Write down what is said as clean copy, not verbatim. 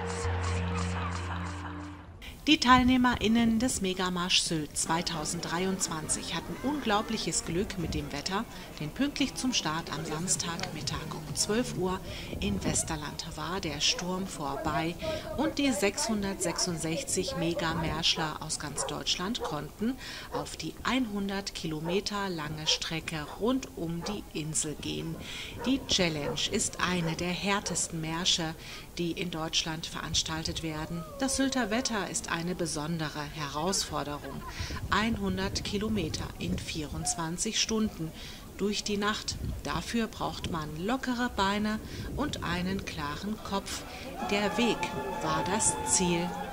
Die TeilnehmerInnen des Megamarsch Sylt 2023 hatten unglaubliches Glück mit dem Wetter, denn pünktlich zum Start am Samstagmittag um 12 Uhr in Westerland war der Sturm vorbei und die 666 Megamärschler aus ganz Deutschland konnten auf die 100 Kilometer lange Strecke rund um die Insel gehen. Die Challenge ist eine der härtesten Märsche, die in Deutschland veranstaltet werden. Das Sylter Wetter ist eine besondere Herausforderung. 100 Kilometer in 24 Stunden durch die Nacht. Dafür braucht man lockere Beine und einen klaren Kopf. Der Weg war das Ziel.